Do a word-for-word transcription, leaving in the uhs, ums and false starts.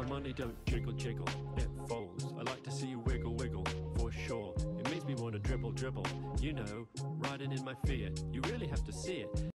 money don't jiggle jiggle, it folds. I like to see you wiggle wiggle, for sure. It makes me wanna dribble dribble, you know, riding in my Fiat. You really have to see it.